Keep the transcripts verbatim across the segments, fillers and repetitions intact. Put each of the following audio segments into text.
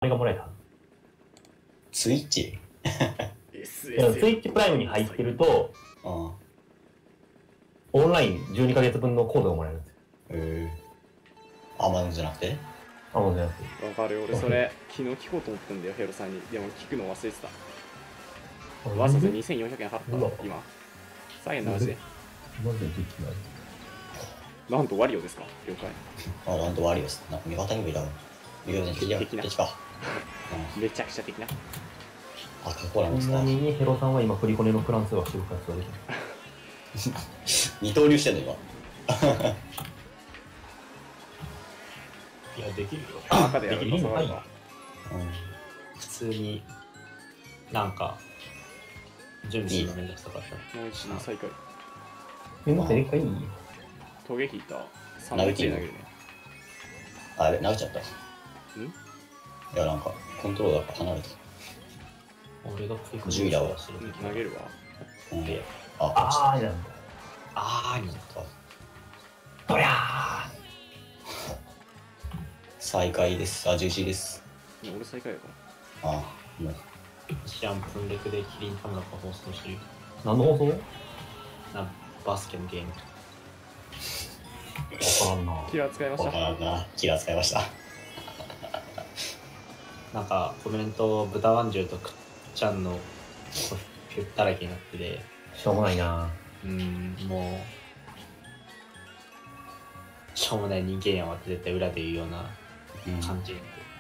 れがもらえた。 ツイッチいやツイッチプライムに入ってると、 ああ。 オンラインじゅうにかげつぶんのコードがもらえるんですよ。 へえ。アマゾンじゃなくて？ アマゾンじゃなくて。 わかる。俺それ昨日聞こうと思ったんだよ、ヘロさんに。でも聞くの忘れてた。わざわざにせんよんひゃくえん払った今。さんえんなしで。 マジでツイッチない。 なんとワリオですか？了解。 あ、なんとワリオです。なんか味方にもいたの。味方に敵だ。 敵な敵か。 めちゃくちゃ的な。 あ、過去なんですか。 ちなみにヘロさんは今、振りコネのプラン通話してる活動ができる。 二刀流してんの今。 いや、できるよ。 赤でやるの下がるか。 普通に、なんか、準備するのめんどくさかった。 もう一度再開。 え、なんかでかい？ トゲ引いた。さんぶんいちで投げるね。 あれ、投げちゃった。ん？いや、なんか、コントローラーから離れた。 俺がクイックじゅうだわ。 投げるわ。 うん。 ああ、 あー、なんだ。 あーになった。 どりゃ再開です。あ、じゅういちです。 俺再開やかあ、もう。 シアンプンレクでキリン田村が放送してる。 何の放送？ なんバスケのゲーム。 わからんな。 キラー使いましわかた。 らんな。キラー使いました。 なんかコメント、豚まんじゅうとくっちゃんのピュッだらけになってて、 しょうもないな。 うーん、もう、しょうもない人間やわって絶対裏で言うようなうん。 感じ。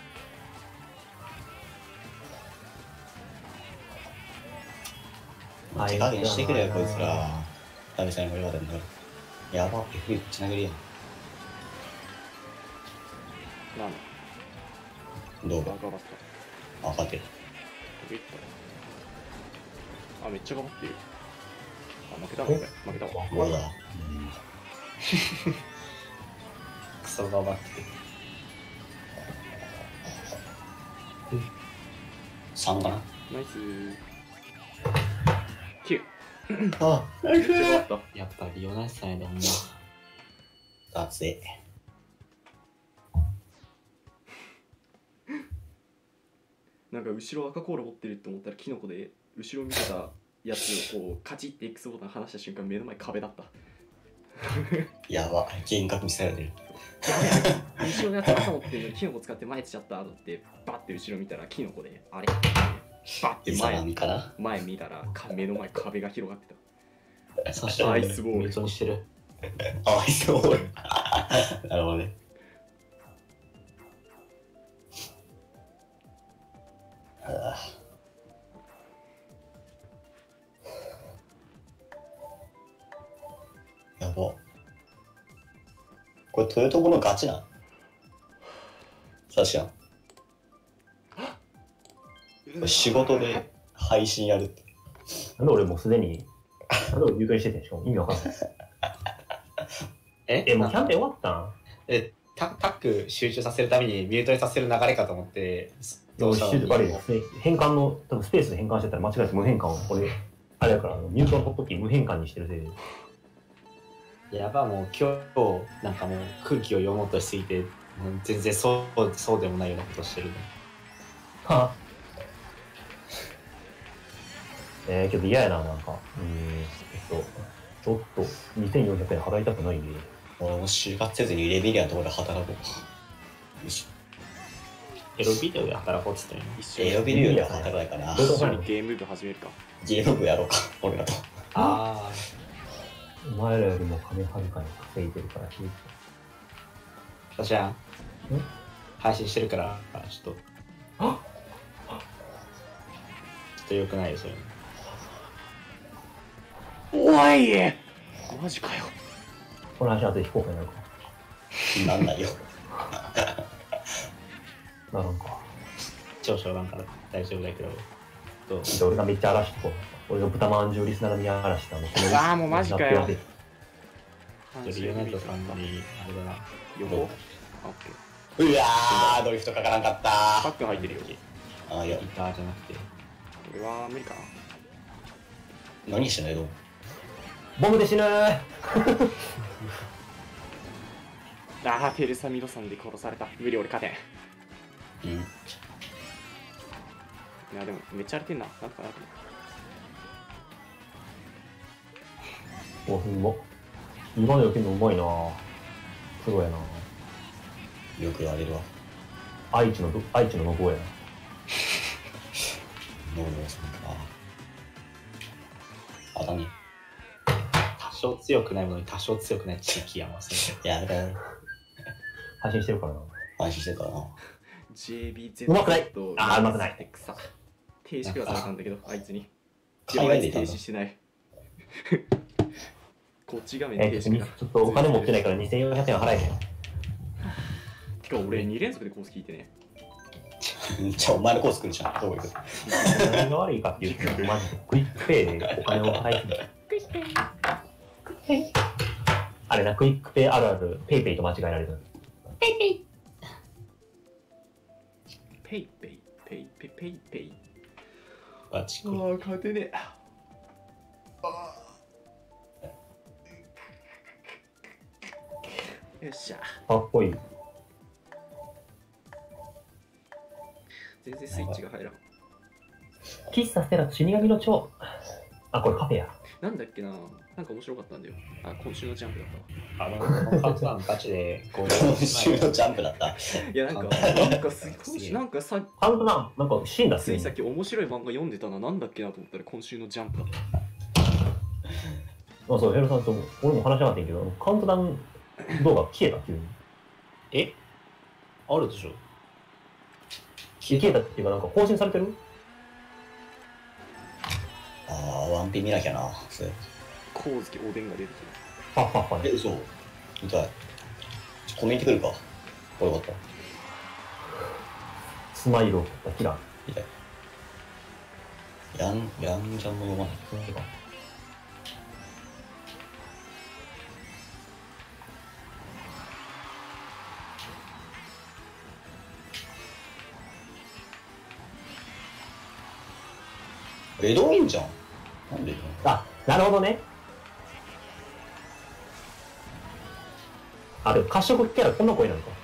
もう手加減してくれよ、こいつら。ダメさんにも言われたんだから。やば、エフ つなげるやん。 なんだどうか。 あ、頑張った。 あ、勝てる。 トゲいったあ、めっちゃ頑張ってる。あ、負けたわ、これ。負けたわ。 まだ。 クソ頑張って。 さんかな。 ナイスー。きゅう。 あ、 めっちゃ頑張った。 やっぱリオナイスさんやでほんま。 熱い。 なんか後ろ赤コーラ持ってるって思ったらキノコで後ろ見てたやつをこうカチッて X ボタン離した瞬間目の前壁だった。 やば、幻覚見せられてる。 後ろのやつ赤持ってるのにキノコ使って前つっちゃったと思ってバッて後ろ見たらキノコであれバッてイザナ前ミかな。 前見たらか目の前壁が広がってた。 そしたらアイスボールめっちゃにしてる。 あ、アイスボール。なるほどね。ああ。やば。これトヨタボのガチなん？確かに。仕事で配信やるって。 なんで俺もうすでに、なんで俺誘拐しててんしかも意味わかんない。 ええ、もうキャンペーン終わったん？ えタタック集中させるためにミュートにさせる流れかと思ってどうししたのにあれですね、変換の、多分スペースで変換してたら間違えて無変換を、これ、あれやから、あのミュートのほっとき無変換にしてるせいで。 やばもう今日なんかもう空気を読もうとしすぎてもう全然そうそうでもないようなことしてるね。 はぁ。えー、けど嫌やな、なんか。うーん、えっと、ちょっと、にせんよんひゃくえん払いたくないんで。 俺も就活せずにレビリアのところで働こうか。よし。 エロビデオで働こうっつったよね。 一緒エロビデオでは働かないかな。 一緒にゲーム部始めるか。 ゲーム部やろうか、俺らと。 あお前らよりも金はるかに稼いでるから、ひいあじゃあ配信してるからちょっとあちょっと良くないよそれ。 おいマジかよ。 この話後で非公開になるか。 なんないよ。 ならんか。 長所なんから大丈夫だけどどうで俺がめっちゃ荒らしてこう。俺が豚まんじゅうリスナーに荒らしてたの。 うわーもうマジかよ。 リオナイトさんにあれだな横あ、オッケー。 うわー、ドリフトかからんかったパックン入ってるよ。 あー、いやギ、ターじゃなくてこれは無理かな。 何してんのよ。 ボムで死ぬー。 あー、ペルサミロさんで殺された。無理俺勝てん。 うん。 いやでもめっちゃ荒れてんな。なんとかなるとお、うまっ。今のよけるのうまいな。プロやな。 よく言われるわ。 愛知のど、愛知の信夫やな。 ノーノーさんか。あだね。 多少強くないものに多少強くない地域やもんそれ。 いや、だから、 配信してるからな。 安心してるからな。 ジェービーゼットうまくないあーうまくないって草停止くらされたんだけど、あいつに。 海外でいたんだ停止してない。こっち画面えー、ち停止が。 ょっとお金持ってないからにせんよんひゃくえん払えへん。 てか俺に連続でコース聞いてね。 じゃあ、お前のコース来るじゃん。どこ行く？ 何が悪いかっていうと、マジでクイックペイでお金を払いすぎる。クイックペイ。クイックペイ。あれな、クイックペイあるある、ペイペイと間違えられた。ペイペイ。 ペイペイ、ペイペイ、ペイペイ。 バチコ。 ああ、勝てねえ。よっしゃ。 かっこいい。 全然スイッチが入らん。 喫茶ステラと死神の蝶。あ、これカフェや。 なんだっけな、なんか面白かったんだよ。あ、今週のジャンプだったわ。 あの、カツラのガチでゴール今週のジャンプだった。 いや、なんか、なんかす今週、なんかさ、 カウントダウン、なんかシーンだついさっき面白い漫画読んでたな、なんだっけなと思ったら今週のジャンプだった。 あ、そう、ヘロさんと俺も話し合ってんけど、カウントダウン動画消えた、急に。 えあるでしょ消えたっていうか、なんか更新されてる？ ああ、ワンピ見なきゃな。それ。 光月おでんが出てくる。 ファッファッファえ、 ね。 嘘。見たい。ちょ、コメント来るか。これよかった。 スマイルを取ったキラー。 見たい。ヤン、ヤンジャンも読まない。 なんかエドウィンじゃん。なんでエドウィン？ あ、なるほどね。あ、でも褐色キャラこんな声なのか。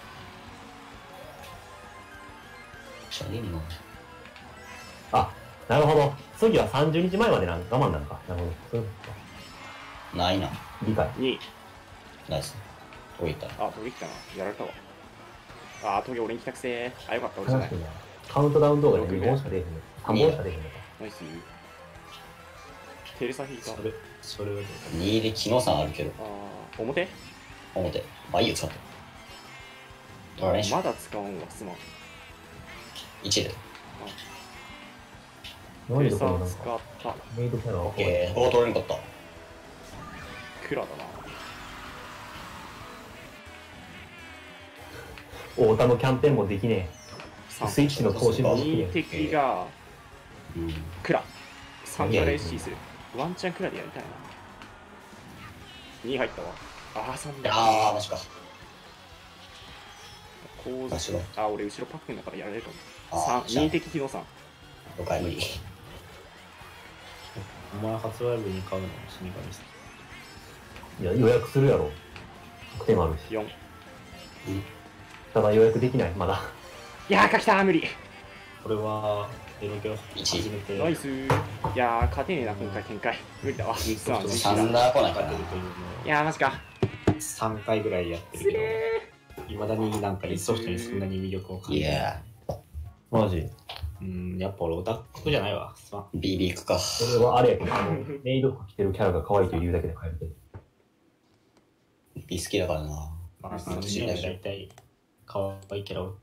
シャリンの。 あ、なるほど。次はさんじゅうにちまえまでな我慢なのか。なるほど。そういうことか。 ないな。 理解。 に、 ナイス。どこ行った？ あ、トゲ来たな。やられたわ。あ、トゲ俺に来たくせー。あ、よかった、俺じゃない話して。んなカウントダウン動画でにほんしか出えへんの。さんぼんしか出えへんのか。 ナイス。テレサ引いた。 それ、それはどうにで木野さんあるけど、 あー、表表。まあいいよ、使って。取られんしょ。 まだ使わんわ、すまん。 いちで。 テ何レサ使でこのなんかった。 メイドキャラオッケー。ここ取れなかった。 クラだな。 太田のキャンペーンもできねえ。スイッチの更新もできねにえ。 敵がうん。 クラ。さんから エスシー する。ワンチャンクラでやりたいな。に入ったわ。あー、さんだ。 あー、マジか。 構図マジか。 あ、俺後ろパックンだからやられるかも。 あー、 さん、に敵日野さん。 了解無理。 お前発売日に買うの死神さん。 いや、予約するやろ。特典もあるし。 よん。 ただ予約できない、まだ。 いやー、来たー、無理。 これは、エロゲを一初めて、 ナイスー。いやー、勝てねえな、今回展開。無理だわ。 ギフトとサンダー来ないかなというのいやー、マジか。 をさんかいぐらいやってつるけど、 れいまだになんかソフトにそんなに魅力を感じない。 いやマジ。 うん、やっぱ俺オタクじゃないわ。すまん。 ー、ビービー 行くか。 それはあれやけど、あの、メイド服着てるキャラが可愛いという理由だけで買えるけど。 ビー好きだからな。 まあ、 うん私は大体、可愛いキャラを。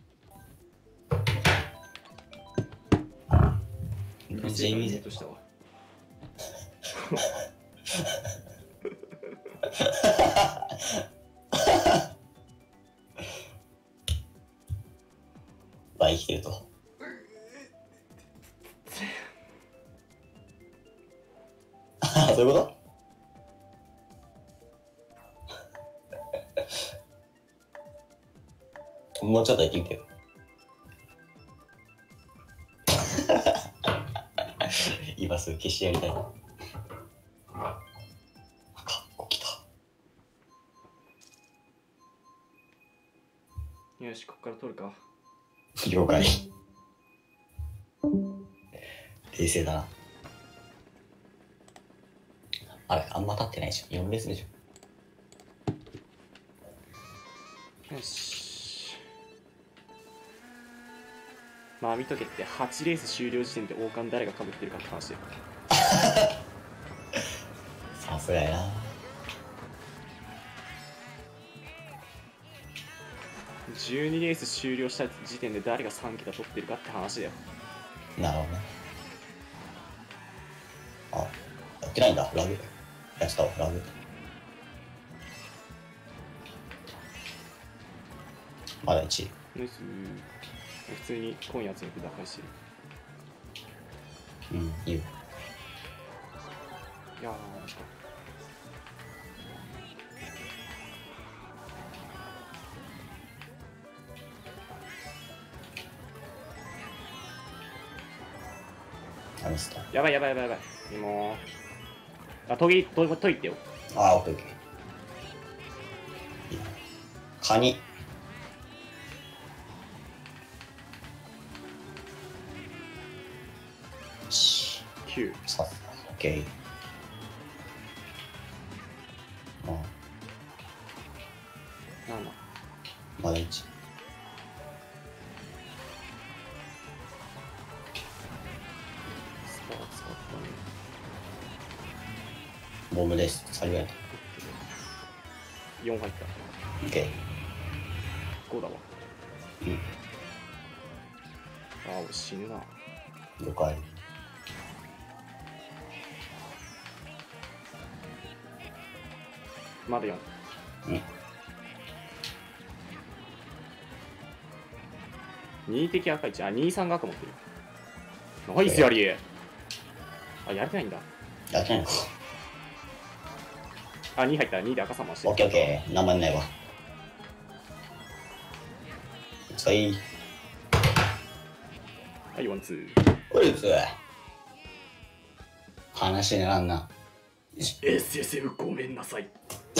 ジェイミーとしたわ。 倍生きてると。あそういうこともうちょっと言ってみてよ。今すぐ消してやりたい。かっこきた。 よし、ここから取るか。 了解。 冷静だな。あれ、あんま経ってないじゃん。よんレース目じよし。まあ見とけってはちレース終了時点で王冠誰が被ってるかって話で。 ゃん。さすがやな。 じゅうにレース終了した時点で誰がさん桁取ってるかって話だよ。 なるほどね。あ、やってないんだ。ラグ。やってたわ、ラグ。まだいちい。 ナイス。普通にコイン集めて打開してる。 うん、いいよ。 いやー、 あ、ミスった。 やばいやばいやばいやばい。もう。あ、研ぎ、研ぎ、研いってよ。 あー、オッケーオッケー。いいな。カニ。し、 きゅう。 さ、オッケー。まあ、 なな。 まだいち。 スパー使ったね。 ボムです。さりげない。 よん入った。 オッケごだわ。 ー。うん。 あー、俺死ぬな。 了解。 まだよん。 うん。 に滴赤いち。あ、に、さんが赤持ってる。ナイスやり。あ、やれてないんだ。 やってないのか。 あ、に入ったらにで赤さましてる。 オッケーオッケー。何もやんないわ。使い。 はい、ワン、ツー。 これつ。話にならんな。 エスエスエフ ごめんなさい。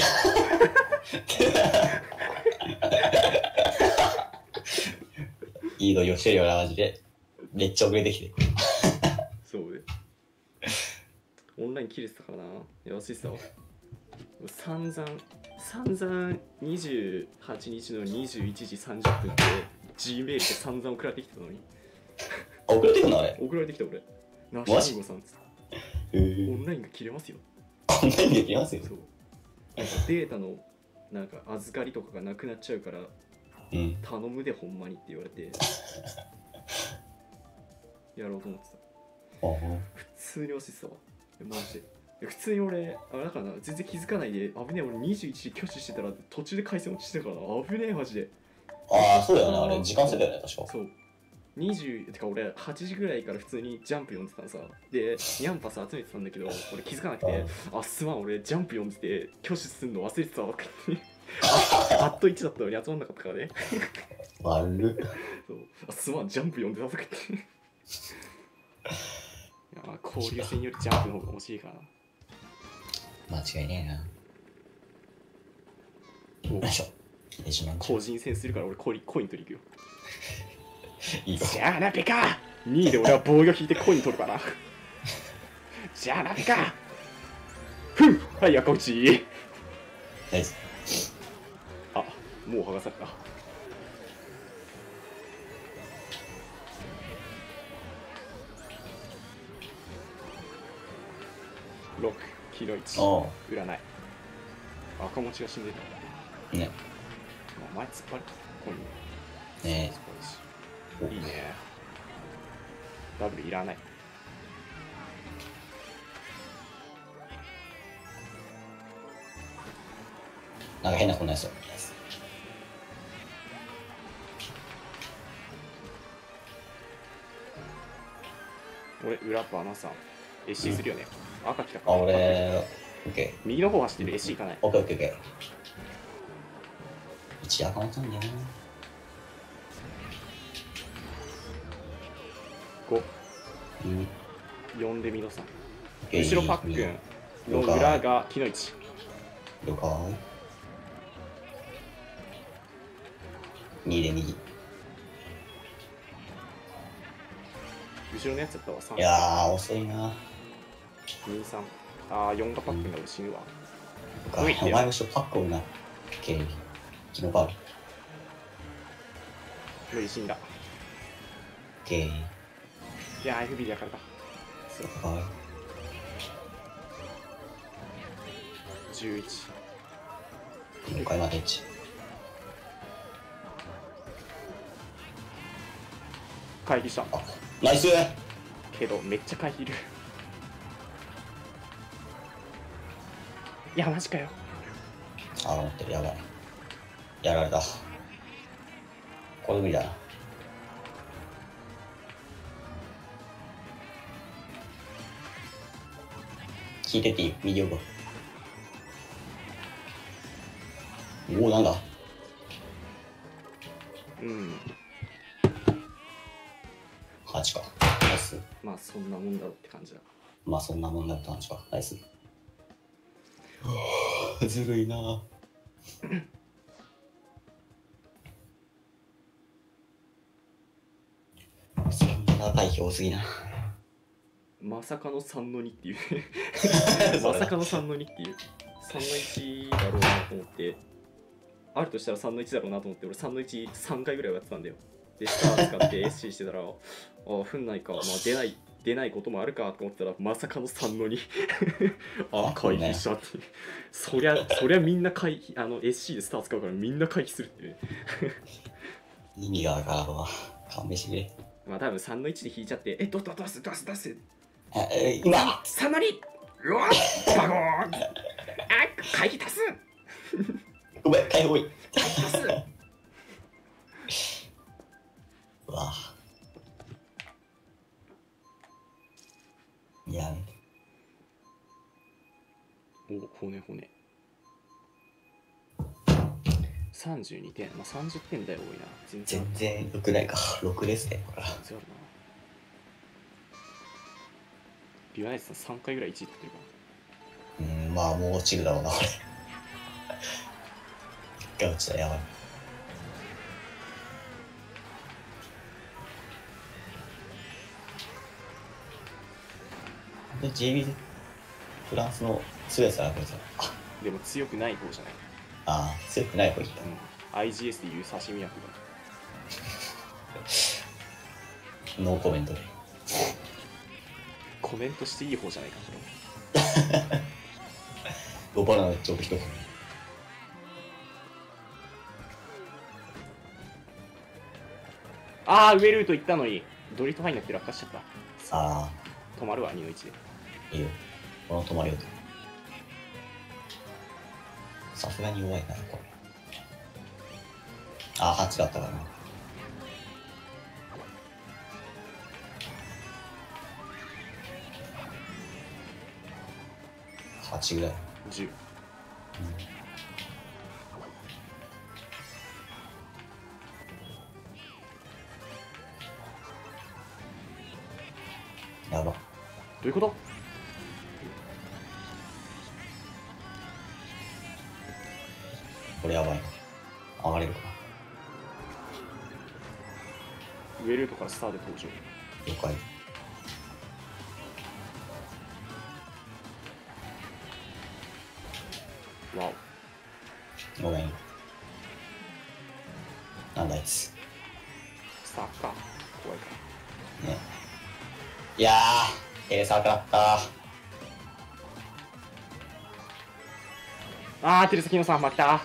いい動揺してるよな、マジで。めっちゃ遅れてきて。 そうね。オンライン切れてたからな。やばすぎてたわ。散々、散々にじゅうはちにちのにじゅういちじさんじゅっぷんって Gmail で散々送られてきてたのに。 あ、遅れてくんのあれ。 送られてきた俺。なマジしんごさんっつって。 へー。 オンラインが切れますよ。 こんなにできますよ。 そう。なんかデータのなんか預かりとかがなくなっちゃうからうん。 頼むでほんまにって言われてやろうと思ってた。 ああ。 普通に押してたわ。マジで。いや普通に俺、あれだからな、全然気づかないで、危ねえ、俺にじゅういちで挙手してたら途中で回線落ちてたからな、危ねえ、マジで。 ああ、そうだよね。あれ、時間差だよね、確か。 そう。にじゅう、てか俺、はちじぐらいから普通にジャンプ読んでたのさ。で、ニャンパス集めてたんだけど、俺気づかなくて、あ、すまん、俺ジャンプ読んでて、挙手すんの忘れてたわ、って。あっといちだったのに集まんなかったからね。 悪っ。 そう。あ、すまん、ジャンプ読んでたとか言って。いや、交流戦よりジャンプの方が面白いからな。 間違いねえな。よいしょ。入れしまんじゃ個人戦するから俺コインコイン取り行くよ。 いいか。 じゃあなペカにいで俺は防御引いてコイン取るからじゃあなペカふんはい赤落ち。 ナイス。 あ、もう剥がされた。ろく黄色いちおう。 占い。赤持ちが死んでる。 ね。 お前突っ張るコインね突っ張るしいいね。ダブルいらない。 なんか変なこんなやつ。 俺裏っぱアナさん エスシー するよね、うん、赤来たかあ、 ら俺、オッケ右の方走ってる エスシー 行かない。 ー。オッケーオッケーオッケー。一赤持ったんだよな。 ご、 うん。 よんでミノさん。 オッケー。 後ろパックンの裏が木の位置。 了解。にで右。 後ろのやつやったわ。さんいやー、遅いな。 にさん。あー、よんがパックになる死ぬわ。 お前もしパック多いな。ケイ。キノバール。 無理死んだ。 ケイ。 いやー、エフビー だからか。 はい。 じゅういち。 了解までいち。 回避した。 あ、ナイス。 けど、めっちゃ回避いる。いや、マジかよ。 あ、待ってる、やばい。やられた。これ無理だな。聞いてていい？右横。おお、なんだ？ うん。 はちか。ナイス。 まあ、そんなもんだろうって感じだ。 まあ、そんなもんだったんですか。ナイス。ずるいなぁ。そんな長い日多すぎな。 まさかのさんのにっていうまさかのさんのにっていうさんのいちだろうなと思って、あるとしたらさんのいちだろうなと思って、俺さんのいちさんかいぐらいはやってたんだよ。でスター使って エスシー してたらああふんないか、まあ、出ない出ないこともあるかと思ったらまさかのさんのにああ回避したって、ね、そりゃそりゃみんな回避、あの エスシー でスター使うからみんな回避するっていうね意味がわからんわ。勘弁してくれ。 まあ多分さんのいちで引いちゃってえっどどどうすどうすどうすえ、今さんのにうわっバゴーンあ回避足すごめん、解放い。 回避足すうわいやね。 お骨骨さんじゅうにてん、まあさんじゅってんだよ多いな。全然全然良くないか。ろくですね、これ。 強いな。リュアイスさんさんかいぐらいいちい取ってるかうん、まあもう落ちるだろうな、これ。一回落ちたらやばい。で、ジェイビー フランスの強いやつだな、こいつは。あ、 ら。でも強くない方じゃない。 あー、強くない方いった。 うん。アイジーエス でいう刺身役だ。 ノーコメントで。 コメントしていい方じゃないか、これ。 ロバナのちょっと一言。 ああ、上ルート行ったのに、ドリフトファインになって落下しちゃった。 あ止まるわ、にのいちで。 ー、いいよ。この止まるよと。さすがに弱いな、これ。あー、はちだったからな。はちぐらい。 じゅう。 やば。 どういうこと？ これやばいな。上がれるか上ルートからスターで登場。 な。了解。 わごめん。なんだあいつ。 お。スターか。怖いか。 ね。いやー、テレサーかった。 あー、テレサキノさん負けた。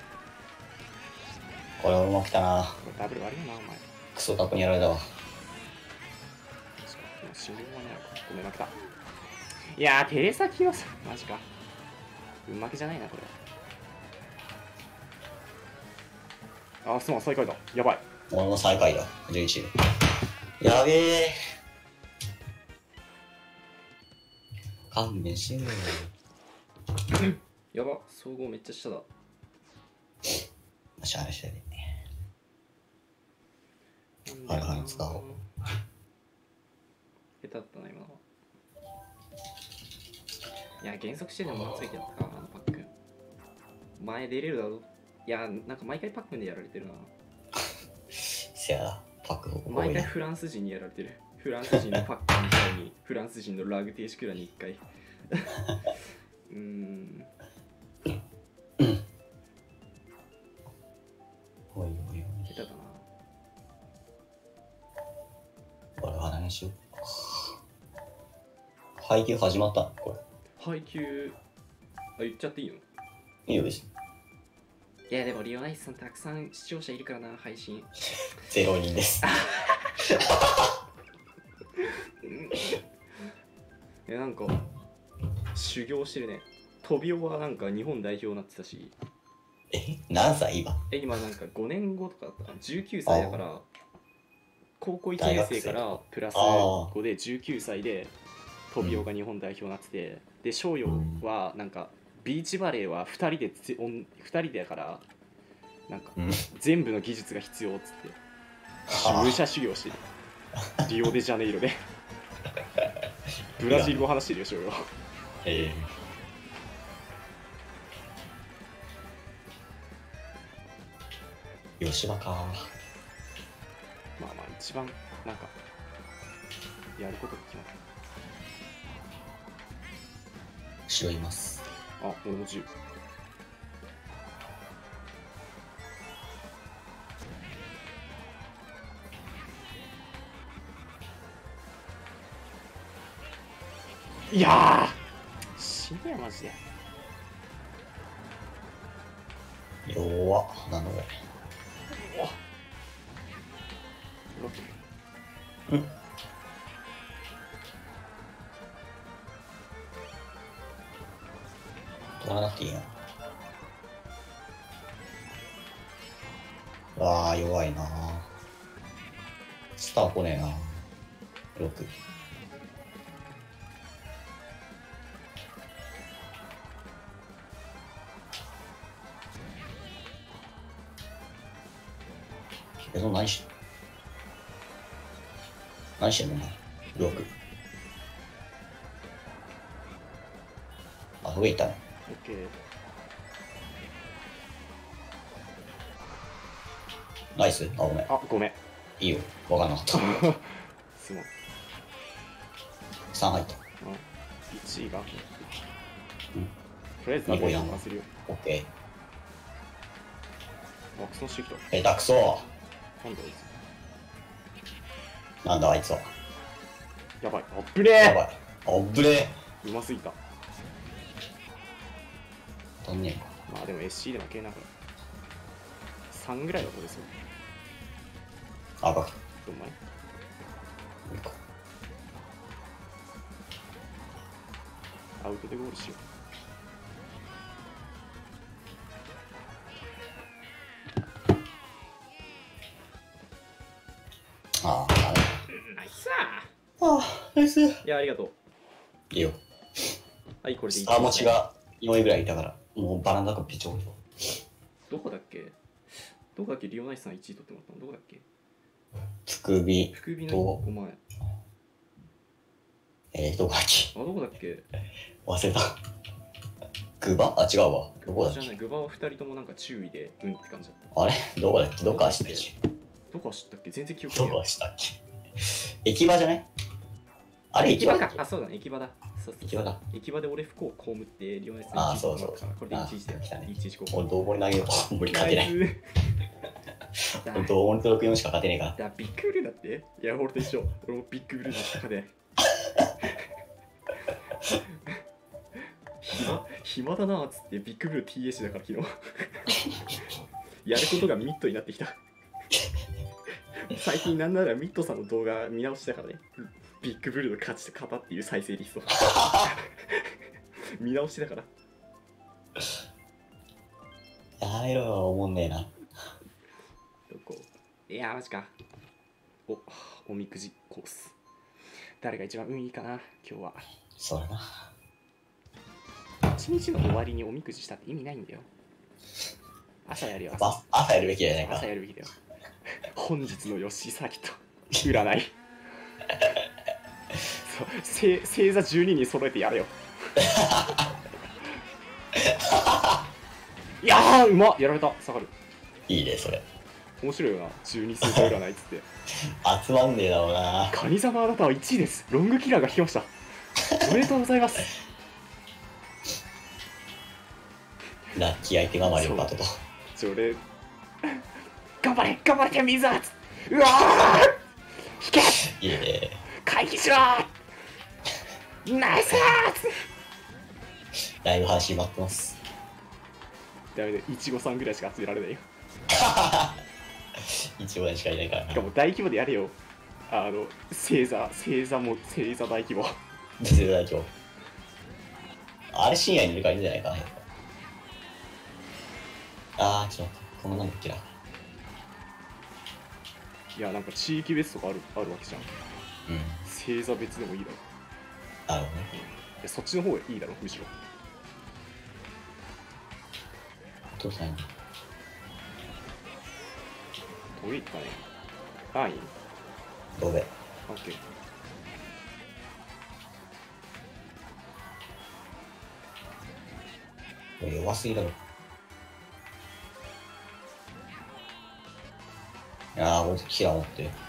これ俺も来たな。 これダブル悪いな、お前。 クソタコにやられたわ。 死ぬ間に合うか。ごめん、負けた。いやー、テレサキノさん、マジか。運負けじゃないな、これ。あー、すまん、最下位だ。やばい。 俺も最下位だ。じゅういちい。やべえ。勘弁してよ。 やば、総合めっちゃ下だ。 しゃあないしゃあない。あれはら使おう。 下手だったな、今のは。いや、減速してでももらついてやったか、あのパックン。前出れるだろ。いや、なんか毎回パックンでやられてるな。 せやな、パック多いな。 毎回フランス人にやられてる。フフランス人のパッカーみたいにフランス人のラグ停止クラにいっかい。うーん。 おいおいおい。 下手だな。 これは何しよう。配給始まったのこれ。 配給、あ、言っちゃっていいの？ いいよ別に。 いやでもリオナイスさんたくさん視聴者いるからな、配信。 ゼロ人です。 いやなんか修行してるね。トビオはなんか日本代表になってたし。 え、何歳今？ え、今なんかごねんごとかだったかな。じゅうきゅうさいだから、高校いちねん生からプラスごでじゅうきゅうさいでトビオが日本代表になってて、で翔陽はなんかビーチバレーはふたりでぜおんふたりだからなんかうん全部の技術が必要っつってはあ武者修行してる。リオデジャネイロでブラジル語話してるよ翔陽。 えー、吉羽か。 まあまあ一番なんかやることが決まった。 後ろいます。 あ、俺もじゅう。いやー死ねやマジで。 弱っ。なんだこれ。 ロック取らなくていいな。わあ弱いな。スター来ねえな。ろく。え、その何し何してんのお前。ろく。あ、上行ったの。 オッケー。 ナイス。あ、ごめん。 あ、ごめん。 いいよ。わかんなかった。 すまん。 さん入った。 いちいが、 うんとりあえずにこやんかするよ。 オッケワクソンしてきた。 ー。下手くそ。 なんだあいなんだあいつは。 つ。やばい。あっぶねやばい。あっぶねえ。うますぎた。 え。んねえか。 まあでも エスシー で負けながら。さんぐらいだとですよ。 あ、バカ。 どんまい。 いいか。 アウトでゴールしよああ、ダメ。 う。ナイスああ、ナイス。 ー。いや、ありがとう。 いいよ。 はい、これでいい。 スター持ちがよんいぐらいいたから、もうバランダがピチョン。 どこだっけどこだっけリオナイスさんいちい取ってもらったのどこだっけつくび福美のと、 ごまん。 えー、どこだっけあ、どこだっけ忘れた。グバあ、違うわ。どこだっけじゃない、グバはふたりともなんか注意で、うんって感じだった。 あれどこだっけどこ走ったっけどこ走ったっけ全然記憶どないこ走ったっけ駅場じゃないあれ駅場か駅場だっけあ、そうだね、駅場だ。そうそうそう駅場だ。 駅場で俺不幸被って、リオネスあーそうそうそうこれでいちいちだよ。 あ来たねいちいちこ俺、どうもに投げよう。無理勝てない。 だ俺、どうもにとろくよんしか勝てねえから。 だビッグブルーだっていや、俺と一緒。俺もビッグブルーだったからね。暇暇だなーっつってビッグブルー ティーエーシー だから昨日。やることがミットになってきた。最近なんならミットさんの動画見直したからね。ビッグブルーの勝ちと型っていう再生リスト。見直しだから。 やめろよ、おもんねえな。 どこいやーマジか。お、おみくじコース。誰が一番運いいかな今日は。 そうだな。 一日の終わりにおみくじしたって意味ないんだよ。朝やるよ。朝あ朝やるべきじゃないか朝。やるべきだよ。本日の吉崎と占い。そう星星座じゅうにに揃えてやれよ。いやーうまっやられた下がる。 いいね、それ。 面白いよな、じゅうに数回占いっつって集まんねえだろうな。 カニ様あなたはいちいです、ロングキラーが引きました、おめでとうございます。 ラッキーアイテムはマリオカートと。 それ頑張れ頑張れて水はうわー引けいえね回避しろナイスだいぶ話待ってます。 ダメでいちごさんぐらいしか集められないよ。 一番しかいないからな。 しかも大規模でやれよ、あの星座星座も星座大規模。 全然大丈夫。あれ深夜にいるからいいんじゃないかな。あーちょっと待って、このなんだっけな。 いやなんか地域別とかあるあるわけじゃん。 うん。 星座別でもいいだろ。 なるほどね。 いやそっちの方がいいだろむしろ。 どうしたらいいの？ 遠いかね。あいい。 どうべ。 オッケー。 これ弱すぎだろ。いやー、こいつキラー持ってる。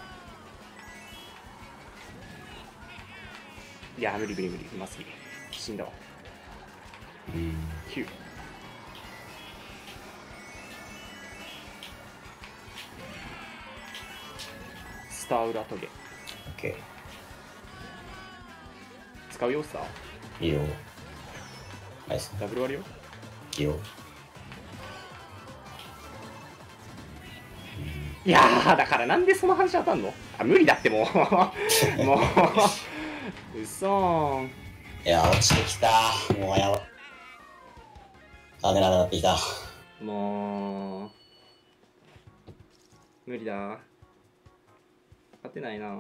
いや無理無理無理、うますぎ死んだわ。 うん。 きゅう。スター裏トゲオッケ使うよ。スターー。いいよ。ナイス。 ダブル割るよ。 いいよ。 いやーだからなんでその話当たんの。あ無理だってもうもううそーん。 いやー、落ちてきた。もうやば。ダメダメなってきた。 もう無理だ、勝てないな。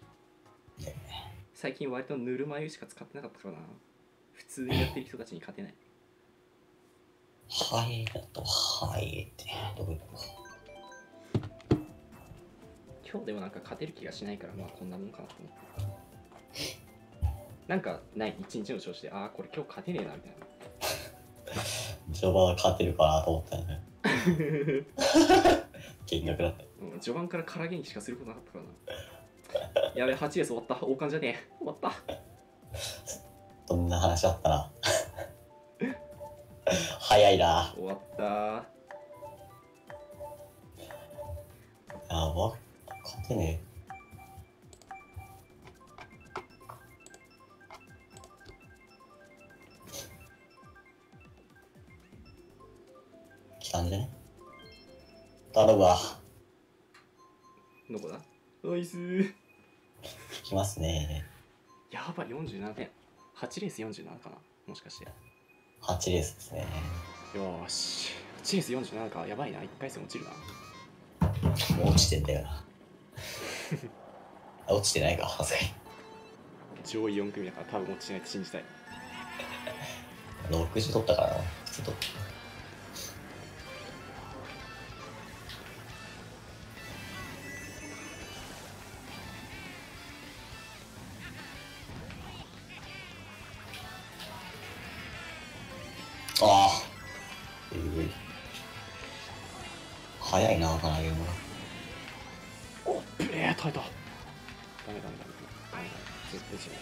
最近割とぬるま湯しか使ってなかったからな。普通にやってる人たちに勝てない。 はいだと、はいって、どこ行こう。 今日でもなんか勝てる気がしないから、まあこんなもんかなと思って。なんかない一日の調子で、ああこれ今日勝てねえなみたいな。 序盤は勝てるかなと思ったよね。見学だった。 うん、序盤から空元気しかすることなかったからな。やべえ、はちレース終わった。王冠じゃねえ。終わった。 どんな話あったな。早いな。 終わった。 やば。勝てねえ。来たんじゃね？頼むわ。 どこだ？ナイスー。 来ますね。 やばい、よんじゅうななてん。はちレースよんじゅうななかなもしかして。 はちレースですね。 よーし。はちレースよんじゅうななか。やばいな。いっかい戦落ちるな。 もう落ちてんだよな。落ちてないか、さすがに。 上位よん組だから多分落ちてないって信じたい。 ろくじゅう取ったからな。普通取った。ああ、えぐい。早いな、かなりも。 おっ、えー、耐えた。ダメダメダメダメ。ダメダメ。絶対違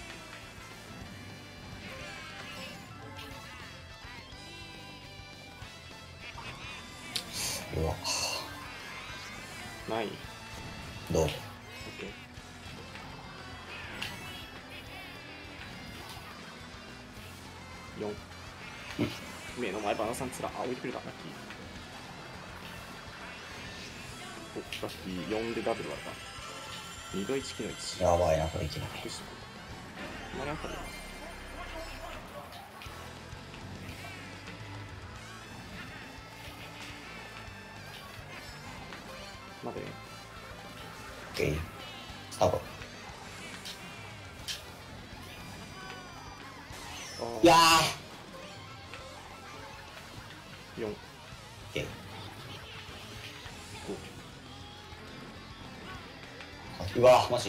う。 うわ。 ない。 どう？ オッケー。よん。目の前バナさんつら、あ、置いてくれた。ラッキー。お、ラッキーよんでダブル割れた。にどいちきのいち。 やばいな、これいきなり。 よし。何あったの？待て。 オッケー。スタート。いやー。 よん。 オッケー。うわマジ。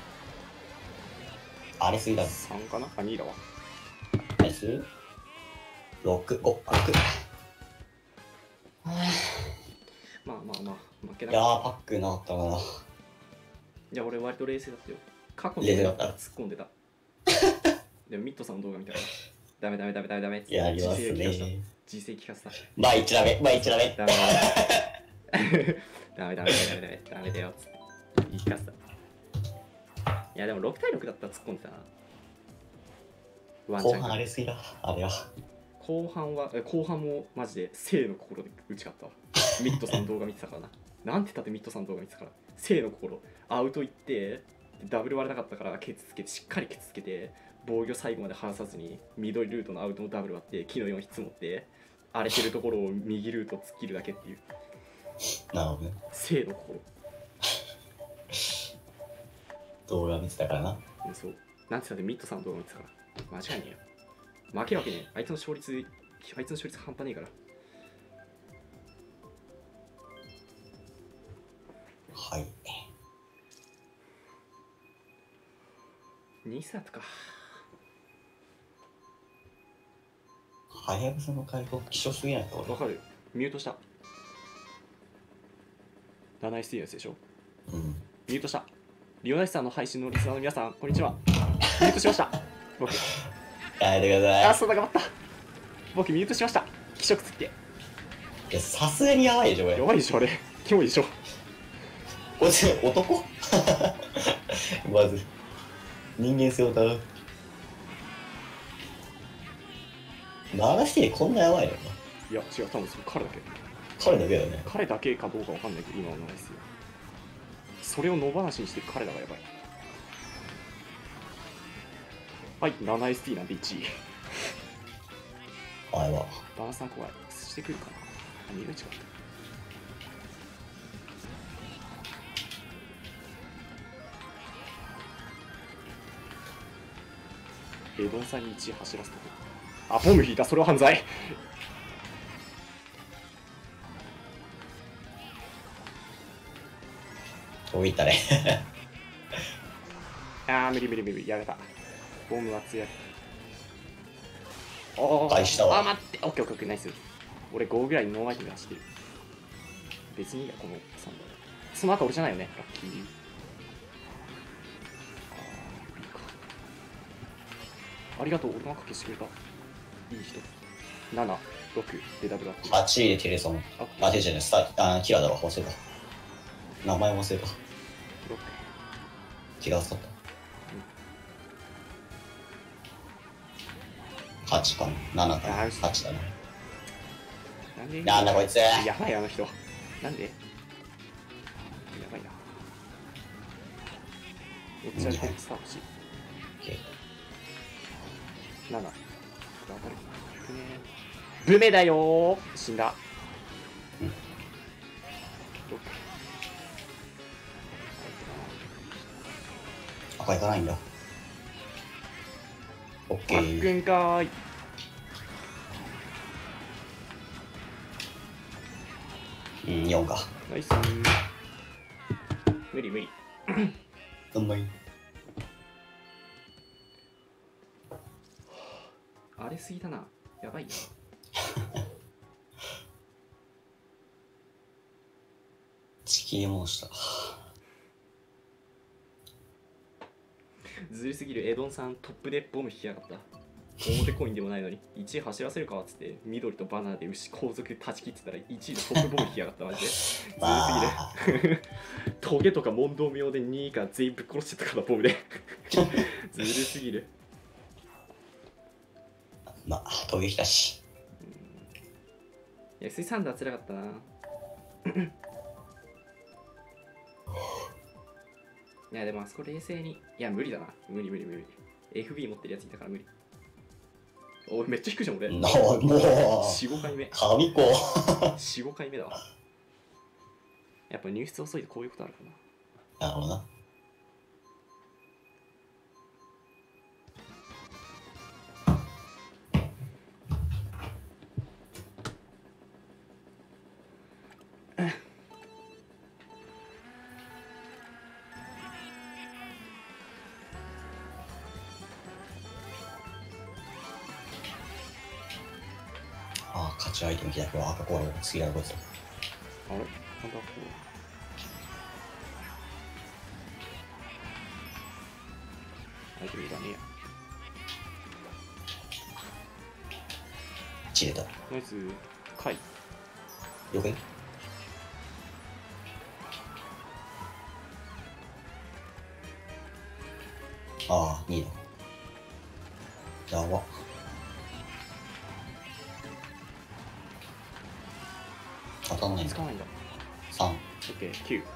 荒れすぎだろ。 さんかなあ、にだわ。 ナイス。 ろく、ご、ろく。 まあまあまあ負けいなやーパックなかったかな。 いや俺割と冷静だったよ。過去の冷静だった突っ込んでた。でもミッドさんの動画見たからダメダメダメダメダメってやります自制聞かせたね。 自制聞かせた。 まあ一ダメ、まあ一ダメ。 ダメダメダメダメダメダメダメだよっつって言い聞かせた。いやでもろく対ろくだったら突っ込んでたな。ワンチャン後半荒れすぎだ、あれは。 後半はえ後半もマジで生の心で打ち勝ったわ。ミッドさんの動画見てたからな。なんて言ったってミッドさんの動画見てたから生の心アウト行ってダブル割れなかったからケツつけてしっかりケツつけて防御最後まで離さずに緑ルートのアウトのダブル割って木のよん積もって荒れてるところを右ルート突っ切るだけっていうなるほどね。 生の心。 動画見てたからな。 うんそうなんて言ったってミッドさんの動画見てたから間違いねえよ。負けるわけねえ。あいつの勝率あいつの勝率半端ねえから。 はい。 にサートか。 はやぶさの回復希少すぎないか、俺。 わかる。ミュートした。ナナイスティーのやつでしょ。 うん。 ミュートした。リオナイスさんの配信のリスナーの皆さん、こんにちは。ミュートしました。僕。 やめてくだあ、 さそうだ、頑張った。僕、ミュートしました。気色つって。 い。いや、さすがにやばいでしょ、これ。 やばいでしょ、あれ。キモいでしょ。 これ、男まず、人間性を疑う。ナナシティこんなやばいのか。 いや、違う、多分それ彼だけ。 彼だけだよね。 彼だけかどうかわかんないけど、今はナナイスよ。それを野放しにして彼らがやばい。はい、ナナイスティーなんでいちい。 あれは。 バランスさん怖い。してくるかな。あ、にが違った。エドンさんにいちい走らせとく。あ、ボム引いた。それは犯罪。 飛びたね。 あー、無理無理無理。やられた。ボムは強い。おー、 返したわあ、待って。オッケーオッケーオッケー、ナイス。俺ごぐらいノーアイテムで走ってる。別にいいや、このさんだい。その後俺じゃないよね。ラッキー。ありがとう、俺の赤消してくれた。いい人。なな、ろくでダブルアップ。 はちいでテレソン。あ、テレじゃない、スタあキラだわ、忘れた。名前忘れた。 ろく。 違う、スタット。はちかな、ななかな、 あーはちだな。 なんでなんだこいつ。 やばい、あの人。なんでやばいな。めっちゃヘッドスター欲しい。なな。頑張る。いくね。ブメだよー。死んだ。 うんろく。 赤いかないんだ。オッケパックー。 ンかーい。 うん、よんか。 ナイスー。無理無理。 うんまい。 荒れすぎだな。やばいよ。 チキンモンスター。 ずるすぎる。エドンさんトップでボム引きやがった。表コインでもないのにいちい走らせるかっつって緑とバナナで牛後続断ち切ってたらいちいでトップボム引きやがったマジで。ずるすぎる。トゲとか問答妙でにいから全員ぶっ殺してたからボムで。ずるすぎる。 まあ、飛びきたし。 いや、水産だつらかったな。いや、でもあそこ冷静に。いや、無理だな。無理無理無理。エフビー 持ってるやついたから無理。おい、めっちゃ低いじゃん、俺。 なもう、 よん、ごかいめ。 神子。 よん、ごかいめだわ。やっぱ入室遅いとこういうことあるかな。 なるほどな。 価値アイテム開くわ。赤コアロ次やるこいつ。 あれなんだこれ。アイテムいらねえや。 散れた。 ナイス。貝。 了解。ああ、にいだ。やば。当たんないんだ。 使わないんだ。 さん。 オッケー、きゅう。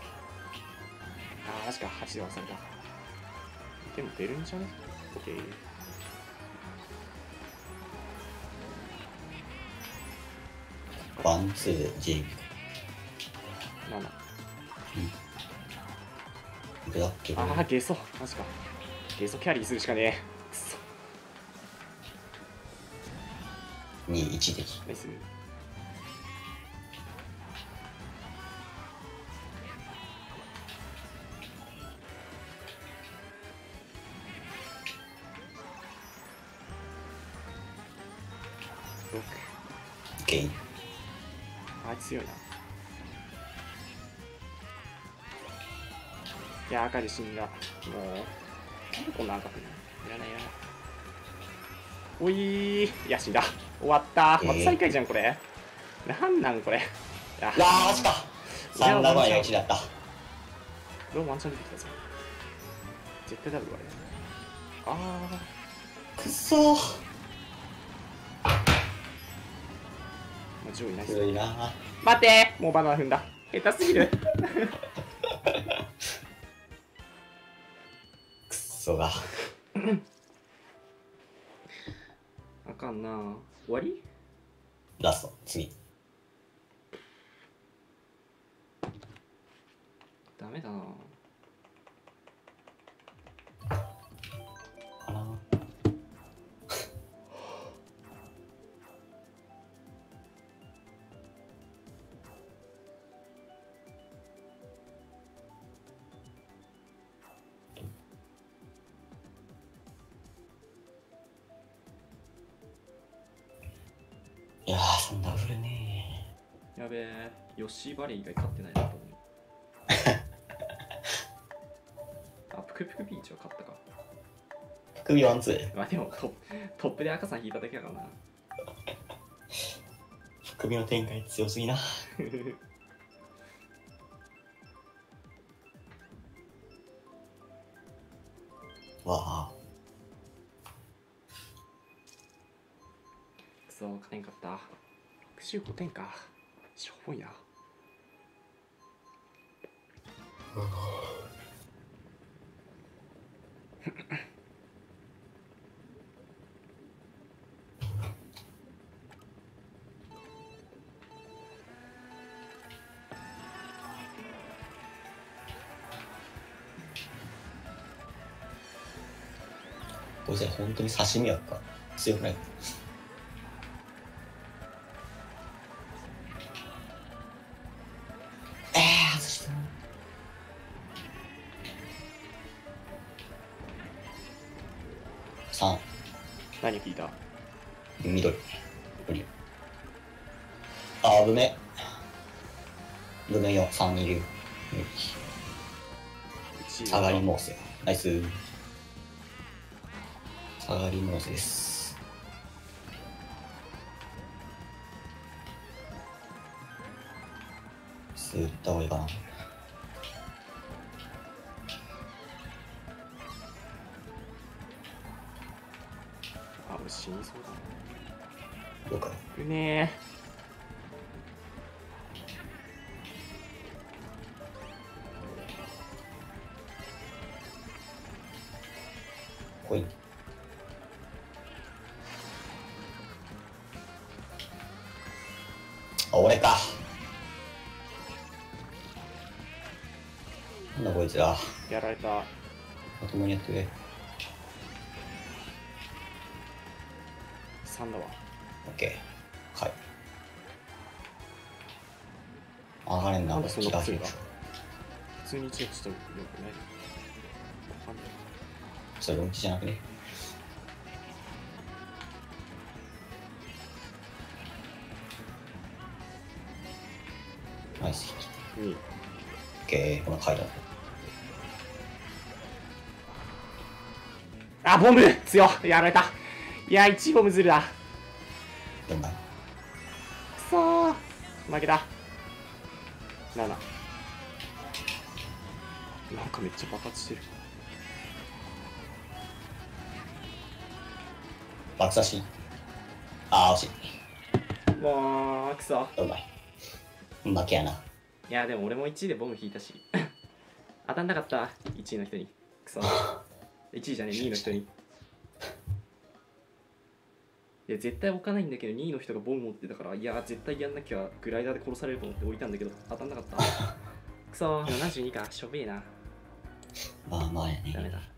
あー、マジか、はちで忘れた。でも出るんじゃね？オッケー。 ワン、ツー、ジェイなな。 ブラッケあー、ゲソ。マジか。ゲソキャリーするしかねえ。くそ。 に、いち的。 ナイス。ろく。 ゲイン。 あいつ強いな。いや、赤で死んだ。もう、なんでこんな赤くない？いらないいらない。おいー、いや、死んだ。終わったー。また最下位じゃん、これ。なんなん、これ。いや、 うわー、マジか。さんだまえがいちだった。 これもワンチャン出てきたぞ。絶対ダブル割れ。あくっそー。 ー、まあ、上位ナイス。 ずるいなー。 待ってー、もうバナナ踏んだ。下手すぎる。 くっそが。 あかんなー。終わり？ ラスト、次。 ダメだな。 かな。いやー、そんな振るねやべえ、ヨッシーバレー以外勝ってないなと思う。あ、プクプクビーチは勝ったか。 ー。首ワンツー。 まあでもトトップで赤さん引いただけだからな。 首の展開強すぎな。わあ。 くそ、勝てんかった。ろくじゅうごてんか。しょぼいな。 こいつら本当に刺身やっか。強くない？えー、外した。さん。 何聞いた？ 緑。無理。あー、ブメ。ブメよん、さんに流。下がりモーセ。ナイス。下がりモーセです。すーった方がいいかな。 あ、俺死にそうだな。 了解。 うねコイン。あ、俺か。なんだこいつら。 ー、やられた。 まともにやってくれ。 さんだわ。 オッケー。はい。上がれんな、 なんでそんな気が強いか。普通にチェックしたらよくない？わかんない。 それロンチじゃなくね。 ナイスヒット。 にオッケー、この階段。 あ、ボム強っやられた。いや、いちボムずるだ。 よんまい。 くそー負けた。なな。なんかめっちゃ爆発してる。 爆刺し。あー、惜しい。 もうくそ。 よんまい。負けやな。 いや、でも俺もいちいでボム引いたし当たんなかった。いちいの人にくそいちいじゃねえ、にいの人に。いや、絶対置かないんだけどにいの人がボム持ってたから、いや絶対やんなきゃグライダーで殺されると思って置いたんだけど当たんなかったくそー。ななじゅうにかしょべえな。 まあまあやね。 ダメだ。